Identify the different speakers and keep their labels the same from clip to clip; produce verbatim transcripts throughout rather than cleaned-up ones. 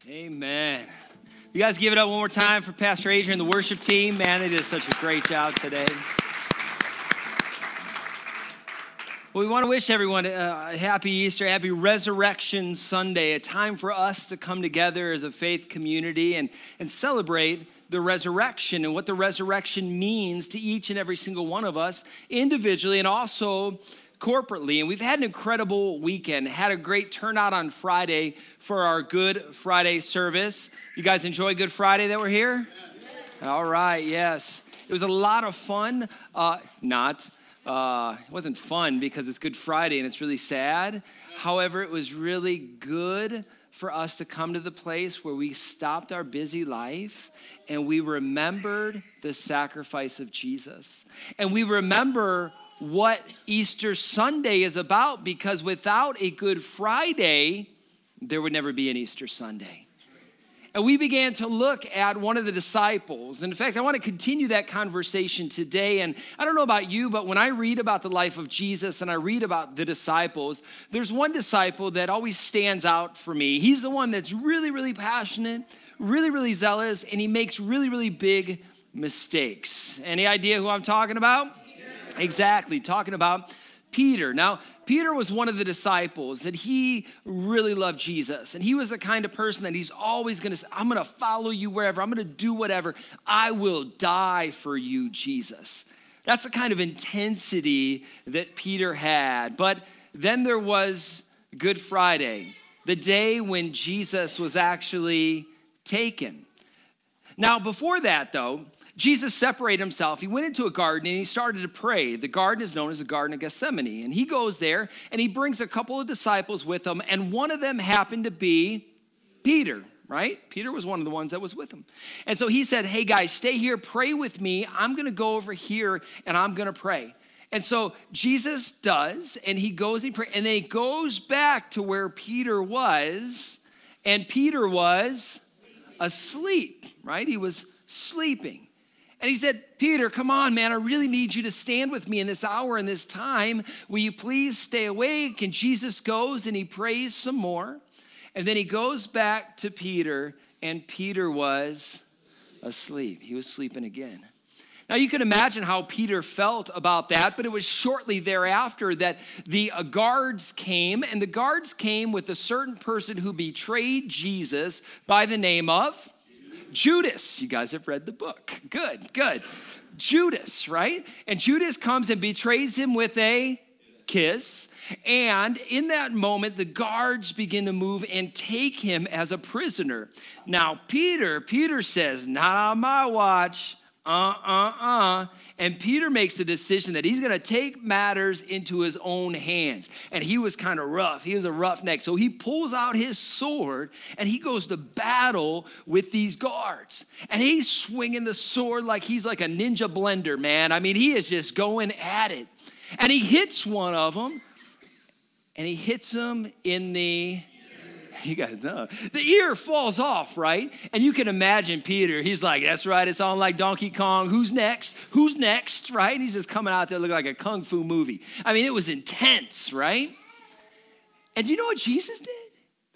Speaker 1: Amen. You guys give it up one more time for Pastor Adrian and the worship team. Man, they did such a great job today. Well, we want to wish everyone a happy Easter, happy Resurrection Sunday, a time for us to come together as a faith community and, and celebrate the resurrection and what the resurrection means to each and every single one of us individually and also corporately. And we've had an incredible weekend, had a great turnout on Friday for our Good Friday service. You guys enjoy Good Friday that we're here? Yeah. All right, yes. It was a lot of fun. Uh, not, uh, it wasn't fun because it's Good Friday and it's really sad. However, it was really good for us to come to the place where we stopped our busy life and we remembered the sacrifice of Jesus. And we remember what Easter Sunday is about, because without a Good Friday, there would never be an Easter Sunday. And we began to look at one of the disciples. And in fact, I want to continue that conversation today. And I don't know about you, but when I read about the life of Jesus and I read about the disciples, there's one disciple that always stands out for me. He's the one that's really, really passionate, really, really zealous, and he makes really, really big mistakes. Any idea who I'm talking about? Exactly, talking about Peter. Now, Peter was one of the disciples that he really loved Jesus. And he was the kind of person that he's always going to say, I'm going to follow you wherever. I'm going to do whatever. I will die for you, Jesus. That's the kind of intensity that Peter had. But then there was Good Friday, the day when Jesus was actually taken. Now, before that, though, Jesus separated himself. He went into a garden and he started to pray. The garden is known as the Garden of Gethsemane. And he goes there and he brings a couple of disciples with him. And one of them happened to be Peter, right? Peter was one of the ones that was with him. And so he said, hey guys, stay here, pray with me. I'm going to go over here and I'm going to pray. And so Jesus does, and he goes and he prays. And then he goes back to where Peter was. And Peter was asleep, right? He was sleeping. And he said, Peter, come on, man, I really need you to stand with me in this hour and this time. Will you please stay awake? And Jesus goes and he prays some more. And then he goes back to Peter, and Peter was asleep. He was sleeping again. Now, you can imagine how Peter felt about that, but it was shortly thereafter that the guards came, and the guards came with a certain person who betrayed Jesus by the name of Judas. You guys have read the book. Good, good. Judas, right? And Judas comes and betrays him with a kiss. And in that moment, the guards begin to move and take him as a prisoner. Now, Peter, Peter says, not on my watch. Uh, uh, uh. And Peter makes a decision that he's going to take matters into his own hands. And he was kind of rough. He was a roughneck. So he pulls out his sword and he goes to battle with these guards. And he's swinging the sword like he's like a ninja blender, man. I mean, he is just going at it. And he hits one of them. And he hits him in the... You guys know. The ear falls off, right? And you can imagine Peter. He's like, that's right. It's on like Donkey Kong. Who's next? Who's next, right? He's just coming out there looking like a kung fu movie. I mean, it was intense, right? And you know what Jesus did?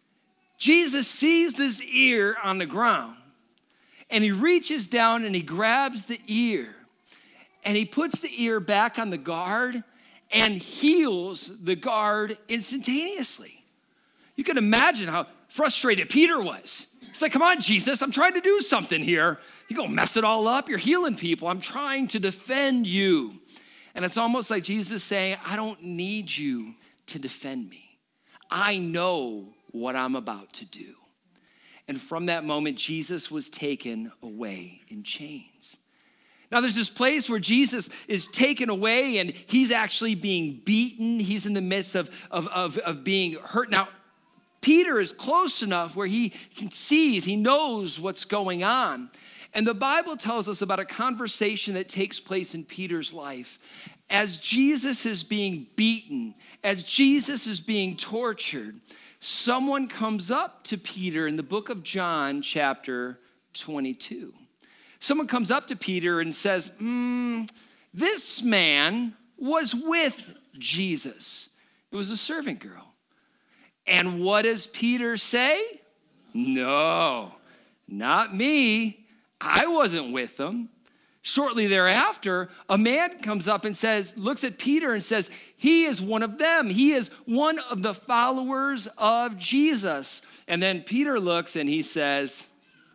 Speaker 1: Jesus sees this ear on the ground. And he reaches down and he grabs the ear. And he puts the ear back on the guard and heals the guard instantaneously. You can imagine how frustrated Peter was. It's like, come on, Jesus, I'm trying to do something here. You go mess it all up. You're healing people. I'm trying to defend you. And it's almost like Jesus saying, I don't need you to defend me. I know what I'm about to do. And from that moment, Jesus was taken away in chains. Now, there's this place where Jesus is taken away and he's actually being beaten. He's in the midst of, of, of, of being hurt. Now, Peter is close enough where he can sees, he knows what's going on. And the Bible tells us about a conversation that takes place in Peter's life. As Jesus is being beaten, as Jesus is being tortured, someone comes up to Peter in the book of John, chapter twenty-two. Someone comes up to Peter and says, mm, this man was with Jesus. It was a servant girl. And what does Peter say? No, not me. I wasn't with them. Shortly thereafter, a man comes up and says, looks at Peter and says, he is one of them. He is one of the followers of Jesus. And then Peter looks and he says,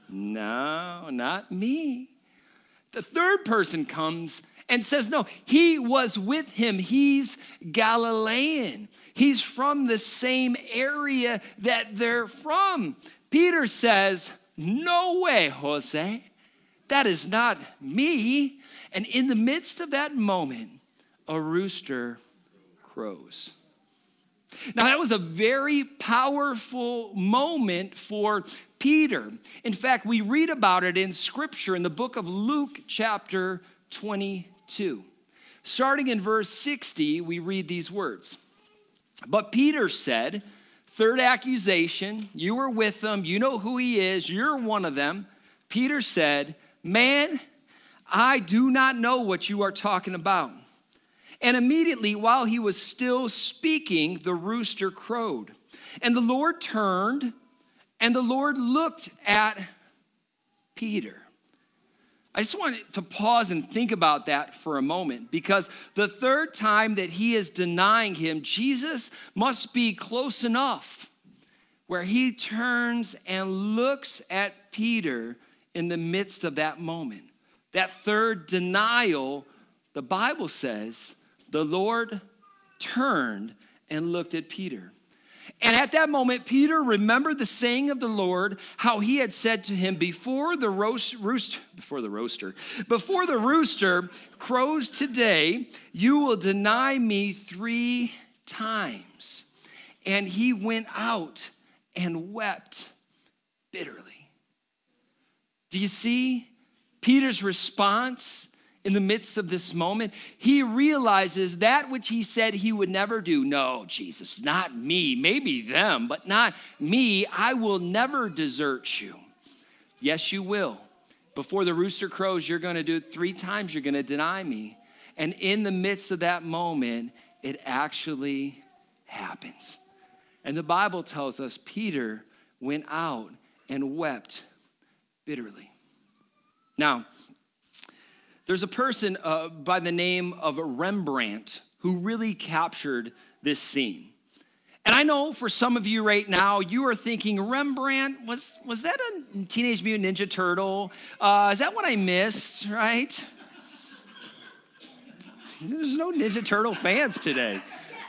Speaker 1: no, not me. The third person comes and says, no, he was with him. He's Galilean. He's from the same area that they're from. Peter says, no way, Jose. That is not me. And in the midst of that moment, a rooster crows. Now, that was a very powerful moment for Peter. In fact, we read about it in Scripture in the book of Luke, chapter twenty-two. Starting in verse sixty, we read these words. But Peter said, third accusation, you were with them, you know who he is, you're one of them. Peter said, man, I do not know what you are talking about. And immediately, while he was still speaking, the rooster crowed. And the Lord turned, and the Lord looked at Peter. I just want to pause and think about that for a moment, because the third time that he is denying him, Jesus must be close enough where he turns and looks at Peter in the midst of that moment. That third denial, the Bible says, the Lord turned and looked at Peter. And at that moment, Peter remembered the saying of the Lord, how he had said to him, before the roast, roost, before the roaster, before the rooster crows today, you will deny me three times. And he went out and wept bitterly. Do you see Peter's response in the midst of this moment? He realizes that which he said he would never do. No, Jesus, not me. Maybe them, but not me. I will never desert you. Yes, you will. Before the rooster crows, you're going to do it three times. You're going to deny me. And in the midst of that moment, it actually happens. And the Bible tells us Peter went out and wept bitterly. Now, there's a person uh, by the name of Rembrandt who really captured this scene. And I know for some of you right now, you are thinking, Rembrandt, was, was that a Teenage Mutant Ninja Turtle? Uh, is that what I missed, right? There's no Ninja Turtle fans today.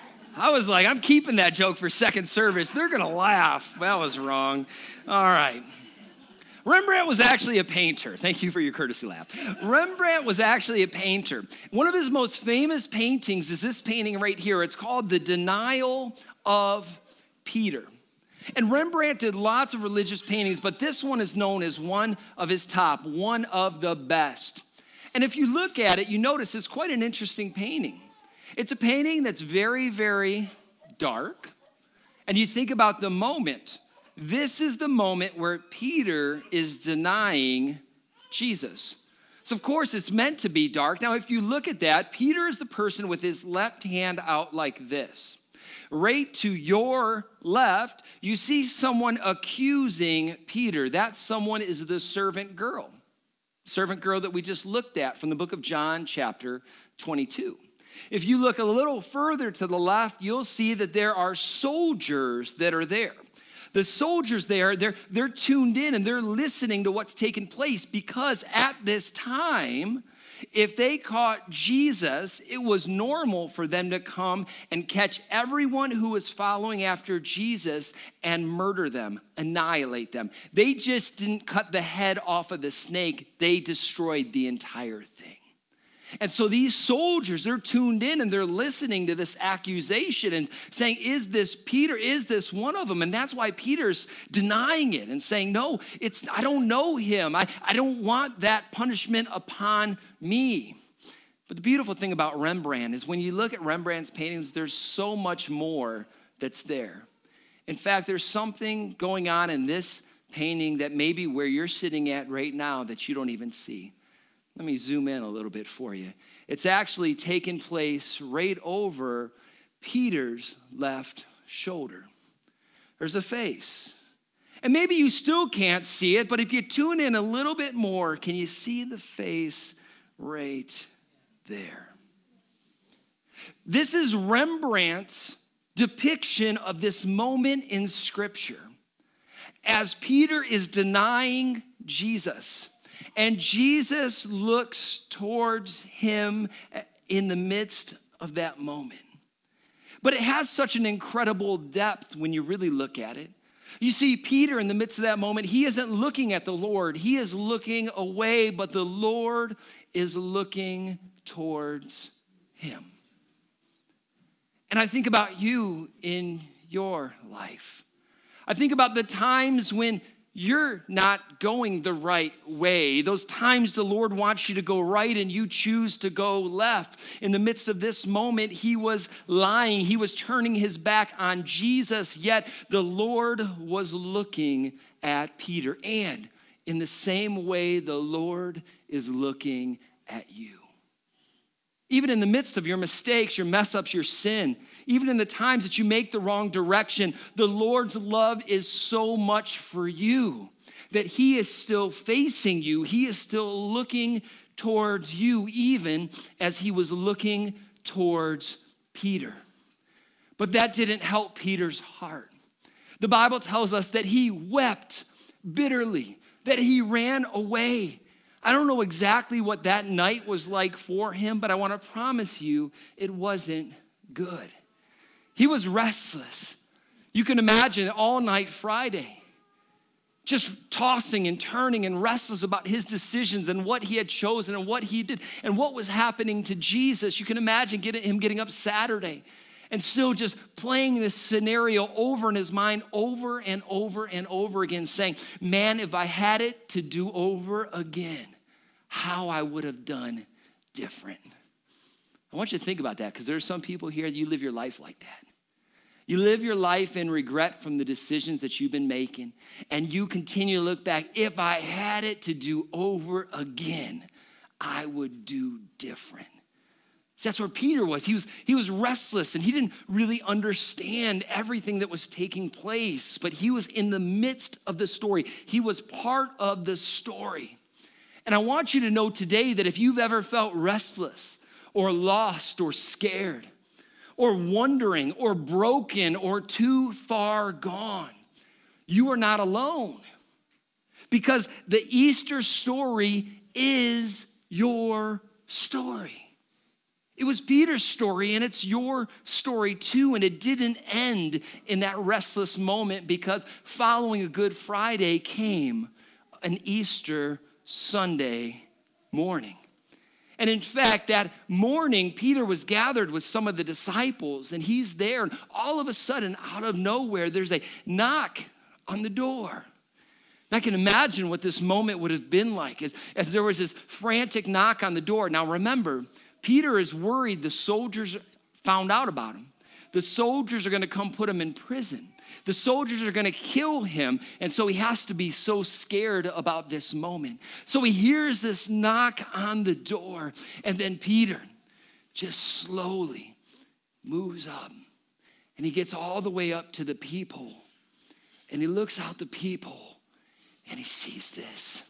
Speaker 1: I was like, I'm keeping that joke for second service. They're going to laugh. That was wrong. All right. Rembrandt was actually a painter. Thank you for your courtesy laugh. Rembrandt was actually a painter. One of his most famous paintings is this painting right here. It's called The Denial of Peter. And Rembrandt did lots of religious paintings, but this one is known as one of his top, one of the best. And if you look at it, you notice it's quite an interesting painting. It's a painting that's very, very dark. And you think about the moment. This is the moment where Peter is denying Jesus. So, of course, it's meant to be dark. Now, if you look at that, Peter is the person with his left hand out like this. Right to your left, you see someone accusing Peter. That someone is the servant girl. Servant girl that we just looked at from the book of John, chapter twenty-two. If you look a little further to the left, you'll see that there are soldiers that are there. The soldiers there, they're, they're tuned in and they're listening to what's taking place, because at this time, if they caught Jesus, it was normal for them to come and catch everyone who was following after Jesus and murder them, annihilate them. They just didn't cut the head off of the snake. They destroyed the entire thing. And so these soldiers, they're tuned in and they're listening to this accusation and saying, is this Peter? Is this one of them? And that's why Peter's denying it and saying, no, it's, I don't know him. I, I don't want that punishment upon me. But the beautiful thing about Rembrandt is when you look at Rembrandt's paintings, there's so much more that's there. In fact, there's something going on in this painting that maybe where you're sitting at right now that you don't even see. Let me zoom in a little bit for you. It's actually taken place right over Peter's left shoulder. There's a face. And maybe you still can't see it, but if you tune in a little bit more, can you see the face right there? This is Rembrandt's depiction of this moment in Scripture as Peter is denying Jesus, and Jesus looks towards him in the midst of that moment. But it has such an incredible depth when you really look at it. You see, Peter, in the midst of that moment, he isn't looking at the Lord. He is looking away, but the Lord is looking towards him. And I think about you in your life. I think about the times when you're not going the right way. Those times the Lord wants you to go right and you choose to go left. In the midst of this moment, he was lying. He was turning his back on Jesus, yet the Lord was looking at Peter. And in the same way, the Lord is looking at you. Even in the midst of your mistakes, your mess-ups, your sin, even in the times that you make the wrong direction, the Lord's love is so much for you that he is still facing you. He is still looking towards you, even as he was looking towards Peter. But that didn't help Peter's heart. The Bible tells us that he wept bitterly, that he ran away. I don't know exactly what that night was like for him, but I want to promise you it wasn't good. He was restless. You can imagine all night Friday, just tossing and turning and restless about his decisions and what he had chosen and what he did and what was happening to Jesus. You can imagine getting, him getting up Saturday and still just playing this scenario over in his mind over and over and over again, saying, man, if I had it to do over again, how I would have done different. I want you to think about that, because there are some people here, you live your life like that. You live your life in regret from the decisions that you've been making, and you continue to look back. If I had it to do over again, I would do different. See, that's where Peter was. He was, he was restless, and he didn't really understand everything that was taking place, but he was in the midst of the story. He was part of the story. And I want you to know today that if you've ever felt restless or lost or scared or wondering or broken or too far gone, you are not alone, because the Easter story is your story. It was Peter's story, and it's your story too, and it didn't end in that restless moment, because following a Good Friday came an Easter Sunday morning. And in fact, that morning, Peter was gathered with some of the disciples, and he's there, and all of a sudden, out of nowhere, there's a knock on the door. And I can imagine what this moment would have been like as, as there was this frantic knock on the door. Now remember, Peter is worried the soldiers found out about him. The soldiers are going to come put him in prison. The soldiers are going to kill him, and so he has to be so scared about this moment. So he hears this knock on the door, and then Peter just slowly moves up, and he gets all the way up to the people, and he looks out the people, and he sees this.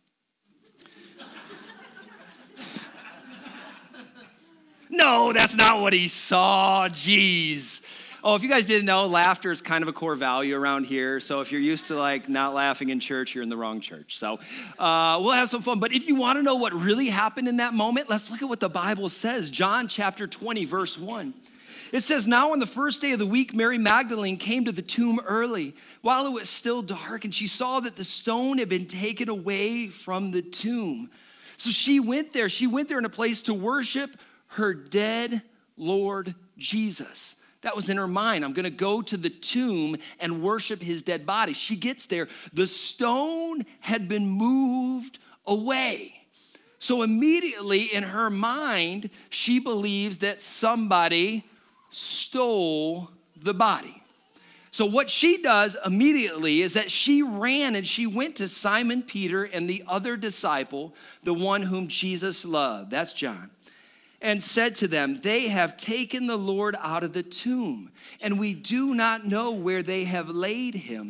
Speaker 1: No, that's not what he saw. Jeez. Oh, if you guys didn't know, laughter is kind of a core value around here. So if you're used to like not laughing in church, you're in the wrong church. So uh, we'll have some fun. But if you want to know what really happened in that moment, let's look at what the Bible says. John chapter twenty, verse one. It says, now on the first day of the week, Mary Magdalene came to the tomb early while it was still dark, and she saw that the stone had been taken away from the tomb. So she went there. She went there in a place to worship her dead Lord Jesus. That was in her mind. I'm going to go to the tomb and worship his dead body. She gets there. The stone had been moved away. So immediately in her mind, she believes that somebody stole the body. So what she does immediately is that she ran and she went to Simon Peter and the other disciple, the one whom Jesus loved. That's John. And said to them, they have taken the Lord out of the tomb, and we do not know where they have laid him.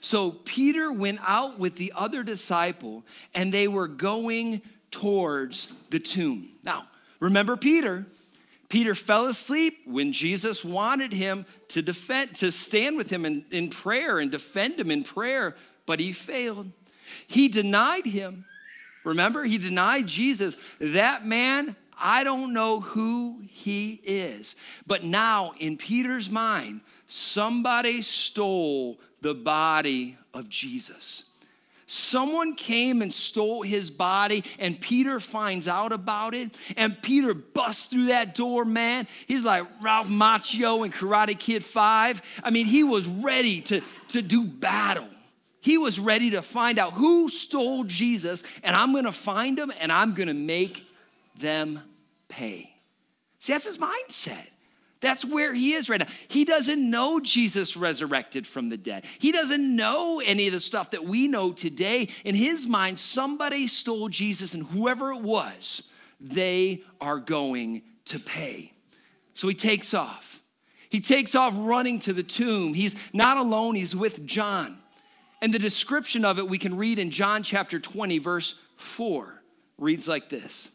Speaker 1: So Peter went out with the other disciple, and they were going towards the tomb. Now, remember Peter. Peter fell asleep when Jesus wanted him to defend, to stand with him in, in prayer and defend him in prayer, but he failed. He denied him. Remember, he denied Jesus. That man, I don't know who he is. But now, in Peter's mind, somebody stole the body of Jesus. Someone came and stole his body, and Peter finds out about it, and Peter busts through that door, man. He's like Ralph Macchio in Karate Kid five. I mean, he was ready to, to do battle. He was ready to find out who stole Jesus, and I'm going to find them, and I'm going to make them pay. See, that's his mindset. That's where he is right now. He doesn't know Jesus resurrected from the dead. He doesn't know any of the stuff that we know today. In his mind, somebody stole Jesus, and whoever it was, they are going to pay. So he takes off. He takes off running to the tomb. He's not alone. He's with John. And the description of it we can read in John chapter twenty, verse four. Reads like this.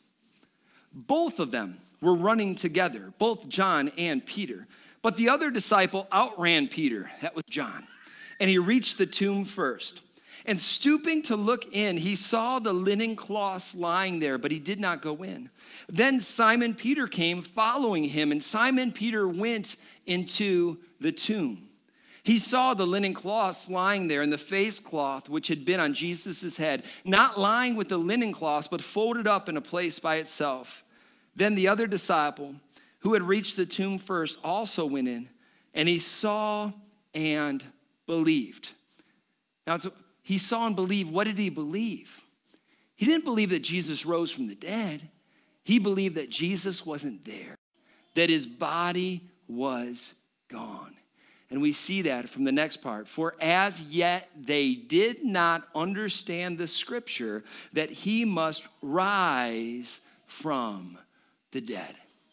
Speaker 1: Both of them were running together, both John and Peter. But the other disciple outran Peter, that was John, and he reached the tomb first. And stooping to look in, he saw the linen cloths lying there, but he did not go in. Then Simon Peter came following him, and Simon Peter went into the tomb. He saw the linen cloths lying there, and the face cloth which had been on Jesus' head, not lying with the linen cloths, but folded up in a place by itself. Then the other disciple, who had reached the tomb first, also went in, and he saw and believed. Now, it's, he saw and believed. What did he believe? He didn't believe that Jesus rose from the dead. He believed that Jesus wasn't there, that his body was gone. And we see that from the next part. For as yet they did not understand the scripture that he must rise from the dead.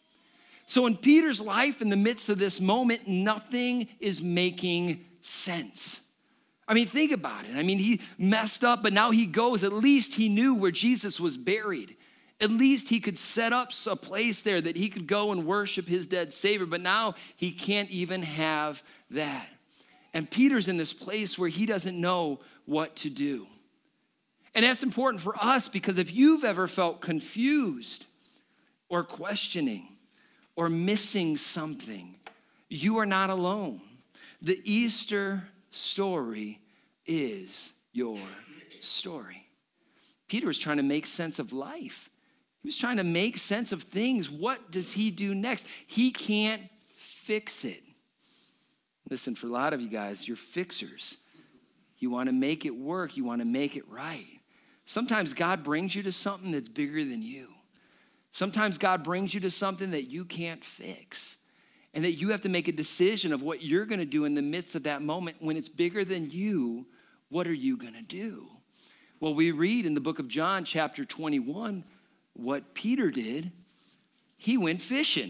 Speaker 1: So in Peter's life, in the midst of this moment, nothing is making sense. I mean, think about it. I mean, he messed up, but now he goes. At least he knew where Jesus was buried. At least he could set up a place there that he could go and worship his dead Savior. But now he can't even have that. And Peter's in this place where he doesn't know what to do. And that's important for us because if you've ever felt confused or questioning or missing something, you are not alone. The Easter story is your story. Peter was trying to make sense of life. He was trying to make sense of things. What does he do next? He can't fix it. Listen, for a lot of you guys, you're fixers. You want to make it work. You want to make it right. Sometimes God brings you to something that's bigger than you. Sometimes God brings you to something that you can't fix and that you have to make a decision of what you're going to do in the midst of that moment. When it's bigger than you, what are you going to do? Well, we read in the book of John, chapter twenty-one, what Peter did. He went fishing.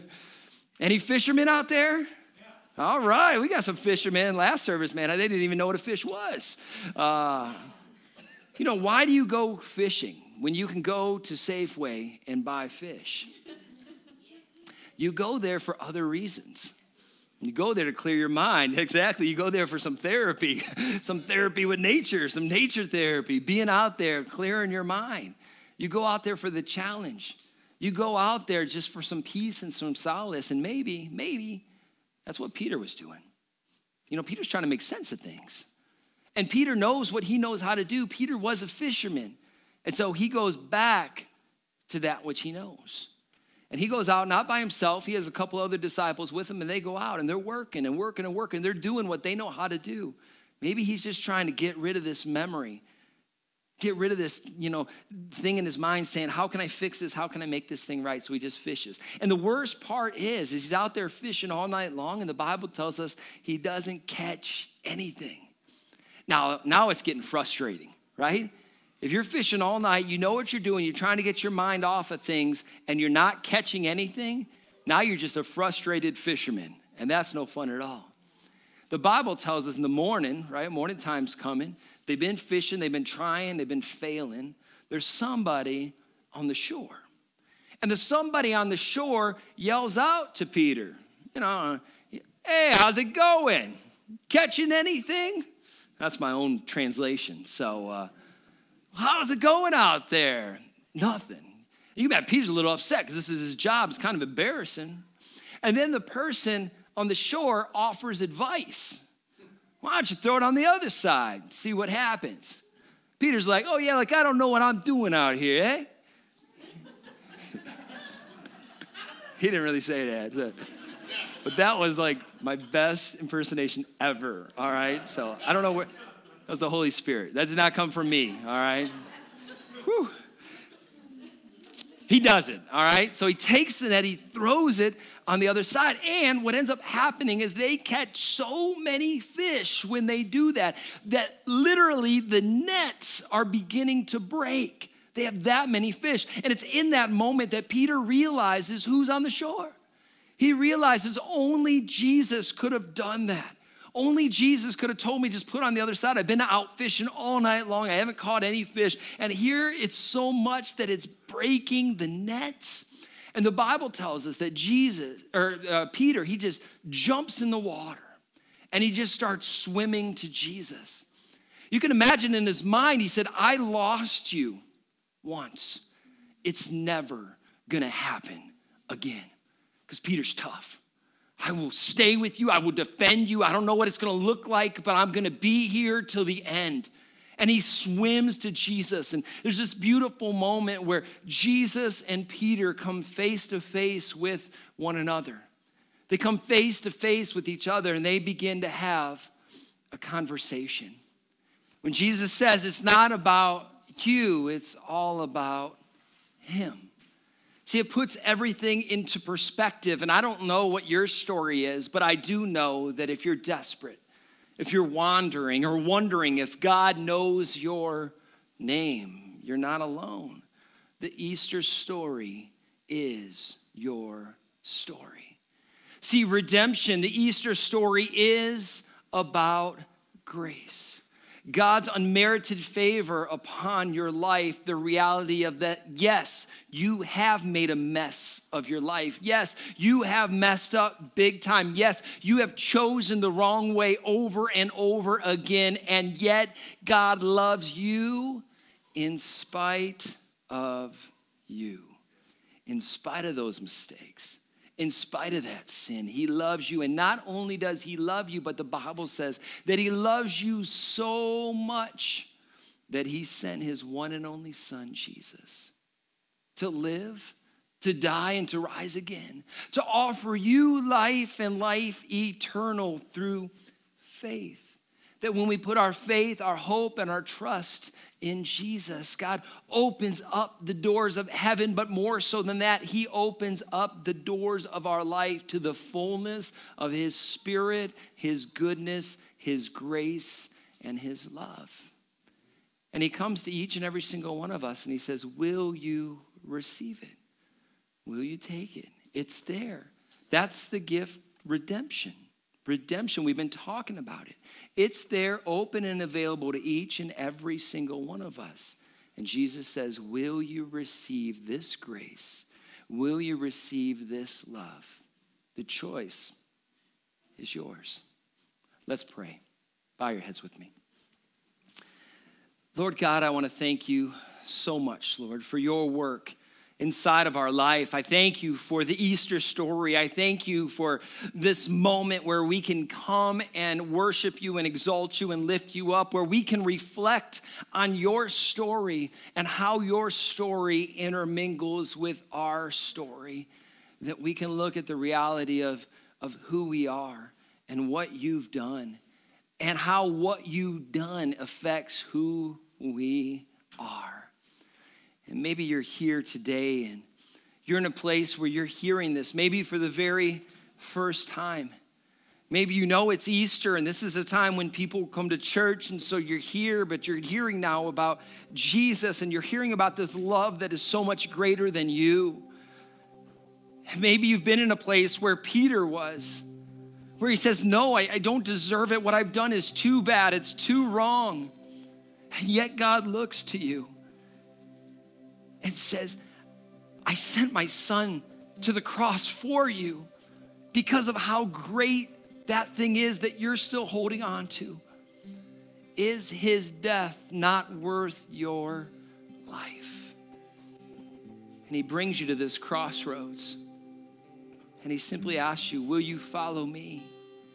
Speaker 1: Any fishermen out there? Yeah. All right, we got some fishermen. Last service, man, they didn't even know what a fish was. Uh, you know, why do you go fishing when you can go to Safeway and buy fish? You go there for other reasons. You go there to clear your mind. Exactly. You go there for some therapy, some therapy with nature, some nature therapy, being out there, clearing your mind. You go out there for the challenge. You go out there just for some peace and some solace. And maybe, maybe that's what Peter was doing. You know, Peter's trying to make sense of things. And Peter knows what he knows how to do. Peter was a fisherman. And so he goes back to that which he knows. And he goes out not by himself. He has a couple other disciples with him, and they go out, and they're working and working and working. They're doing what they know how to do. Maybe he's just trying to get rid of this memory, get rid of this, you know, thing in his mind saying, how can I fix this? How can I make this thing right? So he just fishes. And the worst part is, is he's out there fishing all night long, and the Bible tells us he doesn't catch anything. Now, now it's getting frustrating, right? If you're fishing all night, you know what you're doing, you're trying to get your mind off of things, and you're not catching anything, now you're just a frustrated fisherman, and that's no fun at all. The Bible tells us in the morning, right? Morning time's coming. They've been fishing, they've been trying, they've been failing. There's somebody on the shore. And the somebody on the shore yells out to Peter, you know, hey, how's it going? Catching anything? That's my own translation. So, uh, how's it going out there? Nothing. You can bet Peter's a little upset because this is his job. It's kind of embarrassing. And then the person on the shore offers advice. Why don't you throw it on the other side, see what happens? Peter's like, oh yeah, like I don't know what I'm doing out here, eh? He didn't really say that. But that was like my best impersonation ever, all right? So I don't know where, that was the Holy Spirit. That did not come from me, all right? Whew. He does it, all right? So he takes the net, he throws it on the other side. And what ends up happening is they catch so many fish when they do that, that literally the nets are beginning to break. They have that many fish. And it's in that moment that Peter realizes who's on the shore. He realizes only Jesus could have done that. Only Jesus could have told me, just put on the other side. I've been out fishing all night long. I haven't caught any fish. And here it's so much that it's breaking the nets. And the Bible tells us that Jesus, or uh, Peter, he just jumps in the water and he just starts swimming to Jesus. You can imagine in his mind, he said, I lost you once. It's never gonna happen again. Because Peter's tough. I will stay with you. I will defend you. I don't know what it's going to look like, but I'm going to be here till the end. And he swims to Jesus. And there's this beautiful moment where Jesus and Peter come face to face with one another. They come face to face with each other and they begin to have a conversation. When Jesus says it's not about you, it's all about him. See, it puts everything into perspective, and I don't know what your story is, but I do know that if you're desperate, if you're wandering or wondering if God knows your name, you're not alone. The Easter story is your story. See, redemption, the Easter story is about grace. God's unmerited favor upon your life, the reality of that, yes, you have made a mess of your life. Yes, you have messed up big time. Yes, you have chosen the wrong way over and over again, and yet God loves you in spite of you, in spite of those mistakes. In spite of that sin, he loves you. And not only does he love you, but the Bible says that he loves you so much that he sent his one and only son, Jesus, to live, to die, and to rise again, to offer you life and life eternal through faith. That when we put our faith, our hope, and our trust in Jesus, God opens up the doors of heaven, but more so than that, he opens up the doors of our life to the fullness of his Spirit, his goodness, his grace, and his love. And he comes to each and every single one of us and he says, will you receive it? Will you take it? It's there. That's the gift, redemption. Redemption, we've been talking about it. It's there, open and available to each and every single one of us. And Jesus says, will you receive this grace? Will you receive this love? The choice is yours. Let's pray. Bow your heads with me. Lord God, I want to thank you so much, Lord, for your work inside of our life. I thank you for the Easter story. I thank you for this moment where we can come and worship you and exalt you and lift you up, where we can reflect on your story and how your story intermingles with our story, that we can look at the reality of, of who we are and what you've done and how what you've done affects who we are. And maybe you're here today and you're in a place where you're hearing this, maybe for the very first time. Maybe you know it's Easter and this is a time when people come to church, and so you're here, but you're hearing now about Jesus and you're hearing about this love that is so much greater than you. Maybe you've been in a place where Peter was, where he says, no, I, I don't deserve it. What I've done is too bad. It's too wrong. And yet God looks to you and says, I sent my son to the cross for you because of how great that thing is that you're still holding on to. Is his death not worth your life? And he brings you to this crossroads. And he simply asks you, will you follow me?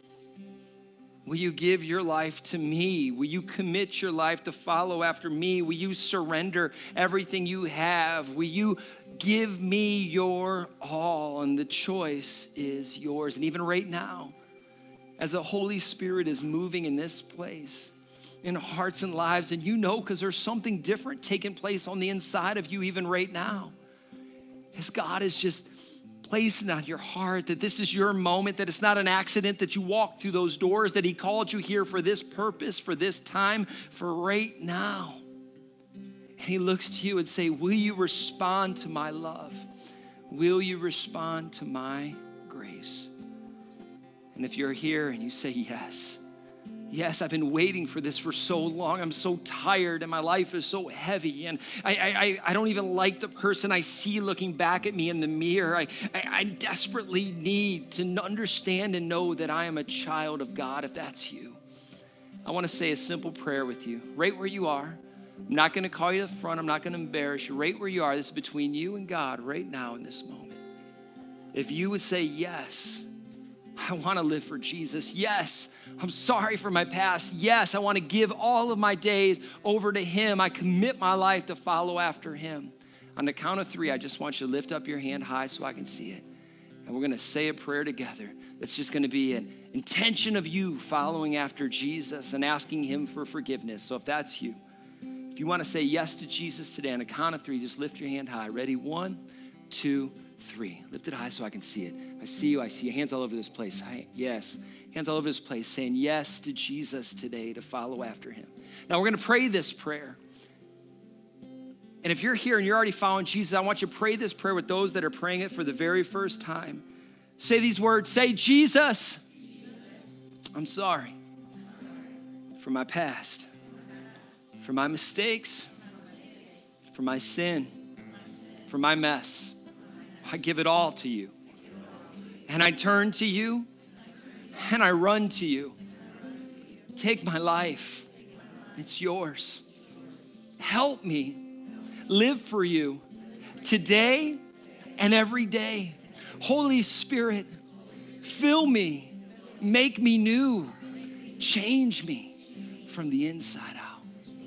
Speaker 1: Will you give your life to me? Will you commit your life to follow after me? Will you surrender everything you have? Will you give me your all? And the choice is yours. And even right now, as the Holy Spirit is moving in this place, in hearts and lives, and you know because there's something different taking place on the inside of you even right now. As God is just placing on your heart that this is your moment, that it's not an accident that you walked through those doors, that he called you here for this purpose, for this time, for right now. And he looks to you and say, will you respond to my love? Will you respond to my grace? And if you're here and you say, yes, yes, I've been waiting for this for so long. I'm so tired and my life is so heavy. And I, I, I don't even like the person I see looking back at me in the mirror. I, I, I desperately need to understand and know that I am a child of God. If that's you, I want to say a simple prayer with you right where you are. I'm not going to call you to the front. I'm not going to embarrass you. Right where you are, this is between you and God right now in this moment. If you would say, yes, I want to live for Jesus. Yes, I'm sorry for my past. Yes, I want to give all of my days over to him. I commit my life to follow after him. On the count of three, I just want you to lift up your hand high so I can see it. And we're going to say a prayer together. It's just going to be an intention of you following after Jesus and asking him for forgiveness. So if that's you, if you want to say yes to Jesus today, on the count of three, just lift your hand high. Ready? One, two, three. Lift it high so I can see it. I see you. I see you. Hands all over this place. Hi. Yes. Hands all over this place saying yes to Jesus today to follow after him. Now we're going to pray this prayer. And if you're here and you're already following Jesus, I want you to pray this prayer with those that are praying it for the very first time. Say these words. Say, Jesus, I'm sorry for my past, for my mistakes, for my sin, for my mess. I give it all to you. And I turn to you and I run to you. Take my life. It's yours. Help me live for you today and every day. Holy Spirit, fill me, make me new, change me from the inside out.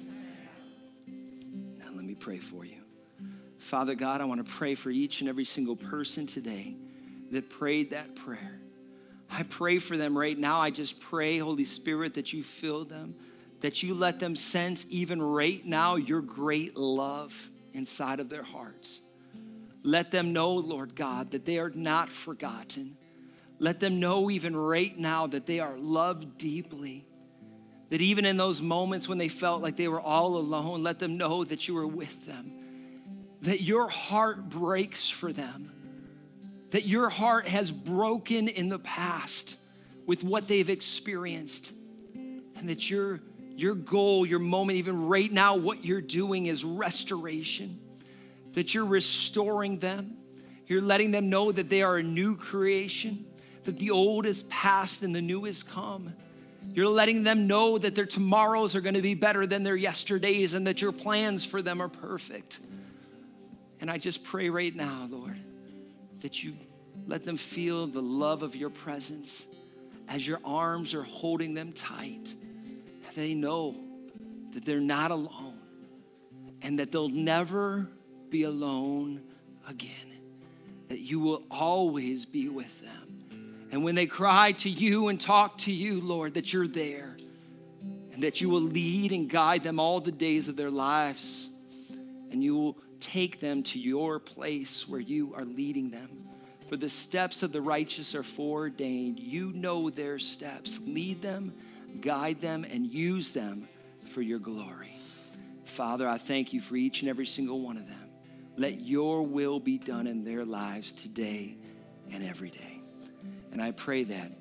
Speaker 1: Now let me pray for you. Father God, I want to pray for each and every single person today that prayed that prayer. I pray for them right now. I just pray, Holy Spirit, that you fill them, that you let them sense even right now your great love inside of their hearts. Let them know, Lord God, that they are not forgotten. Let them know even right now that they are loved deeply. That even in those moments when they felt like they were all alone, let them know that you were with them. That your heart breaks for them. That your heart has broken in the past with what they've experienced. And that your, your goal, your moment, even right now, what you're doing is restoration. That you're restoring them. You're letting them know that they are a new creation. That the old is past and the new is come. You're letting them know that their tomorrows are going to be better than their yesterdays and that your plans for them are perfect. And I just pray right now, Lord, that you let them feel the love of your presence as your arms are holding them tight. They know that they're not alone and that they'll never be alone again, that you will always be with them. And when they cry to you and talk to you, Lord, that you're there and that you will lead and guide them all the days of their lives. And you will take them to your place where you are leading them. For the steps of the righteous are foreordained. You know their steps. Lead them, guide them, and use them for your glory. Father, I thank you for each and every single one of them. Let your will be done in their lives today and every day. And I pray that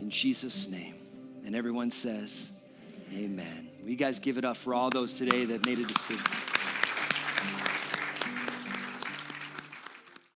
Speaker 1: in Jesus' name. And everyone says, amen. Will you guys give it up for all those today that made a decision?